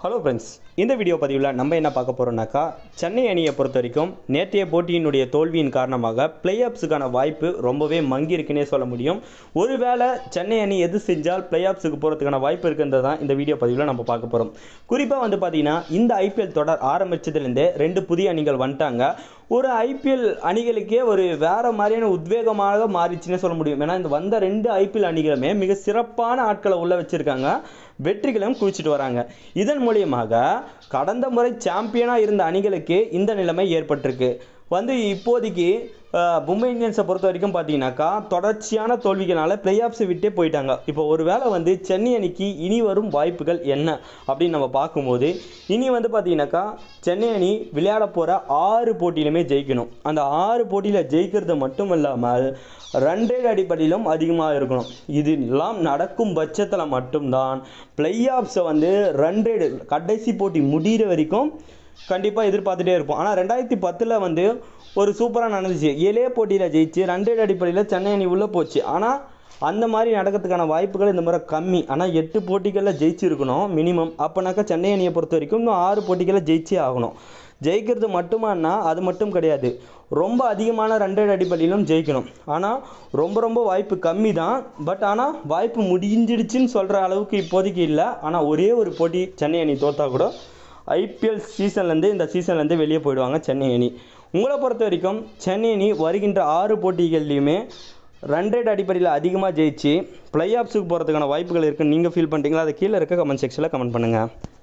Hello friends, இந்த video பதிவில் நம்ம என்ன பார்க்க போகிறோம்னாக்கா, சென்னை அணியை பொறுத்த வரைக்கும் நேற்றைய போட்டியினுடைய தோல்வியின் காரணமாக பிளே ஆஃப்ஸுக்கான வாய்ப்பு ரொம்பவே மங்கி இருக்குன்னே சொல்ல முடியும். ஒருவேளை சென்னை அணி எது செஞ்சால் பிளே ஆஃப்ஸுக்கு போகிறதுக்கான வாய்ப்பு இருக்குன்றது தான் இந்த வீடியோ பதிவில் நம்ம பார்க்க போகிறோம். குறிப்பாக பார்த்தீங்கன்னா, இந்த ஐபிஎல் தொடர் ஆரம்பித்ததுலேருந்தே 2 புதிய அணிகள் வந்துட்டாங்க. ஒரு ஐபிஎல் அணிகளுக்கே ஒரு வேறு மாதிரியான உத்வேகமாக மாறிச்சுன்னே சொல்ல முடியும். ஏன்னா இந்த வந்த 2 ஐபிஎல் அணிகளுமே மிக சிறப்பான ஆட்களை உள்ள வச்சுருக்காங்க, வெற்றிகளும் குவிச்சிட்டு வராங்க. இதன் மூலியமாக கடந்த முறை சாம்பியனாக இருந்த அணிகளுக்கு இந்த நிலைமை ஏற்பட்டிருக்கு. இப்போதைக்கு மும்பை இந்தியன்ஸை பொறுத்த வரைக்கும் பார்த்தீங்கன்னாக்கா, தொடர்ச்சியான தோல்விகளால் பிளே ஆஃப்ஸை விட்டே போயிட்டாங்க. இப்போ ஒரு வேளை சென்னை அணிக்கு இனி வரும் வாய்ப்புகள் என்ன அப்படின்னு நம்ம பார்க்கும்போது, இனி பார்த்தீங்கன்னாக்கா, சென்னை அணி விளையாட போகிற 6 போட்டியிலுமே ஜெயிக்கணும். அந்த 6 போட்டியில் ஜெயிக்கிறது மட்டும் இல்லாமல் ரன் ரேட் அடிப்படையிலும் அதிகமாக இருக்கணும். இதெல்லாம் நடக்கும் பட்சத்தில் மட்டும்தான் பிளே ஆஃப்ஸை ரன் ரேட் கடைசி போட்டி முடிகிற வரைக்கும் கண்டிப்பாக எதிர்பார்த்துட்டே இருப்போம். ஆனால் 2010 ஒரு சூப்பராக நடந்துச்சு. 7 போட்டியில் ஜெயிச்சு ரன் ரேட் அடிப்படையில் சென்னை அணி உள்ளே போச்சு. ஆனால் அந்த மாதிரி நடக்கிறதுக்கான வாய்ப்புகள் இந்த முறை கம்மி. ஆனால் 8 போட்டிகளில் ஜெயிச்சிருக்கணும் மினிமம். அப்போனாக்கா சென்னை அணியை பொறுத்த வரைக்கும் இன்னும் 6 போட்டிகளில் ஜெயிச்சே ஆகணும். ஜெயிக்கிறது மட்டுமானா அது மட்டும் கிடையாது, ரொம்ப அதிகமான ரன் ரேட் அடிப்படையிலும் ஜெயிக்கணும். ஆனால் ரொம்ப வாய்ப்பு கம்மி தான். பட் ஆனால் வாய்ப்பு முடிஞ்சிடுச்சுன்னு சொல்கிற அளவுக்கு இப்போதைக்கு இல்லை. ஆனால் ஒரே ஒரு போட்டி சென்னை அணி தோற்றா கூட ஐபிஎல் இந்த சீசன்லேருந்து வெளியே போயிடுவாங்க சென்னை அணி. உங்களை பொறுத்த வரைக்கும் சென்னை அணி வருகின்ற 6 போட்டிகள்லையுமே ரன் ரேட் அடிப்படையில் அதிகமாக ஜெயிச்சு பிளே ஆஃப்ஸுக்கு போகிறதுக்கான வாய்ப்புகள் இருக்குன்னு நீங்கள் ஃபீல் பண்ணுறீங்களா? அதை கீழே இருக்க கமெண்ட் செக்ஷனில் கமெண்ட் பண்ணுங்கள்.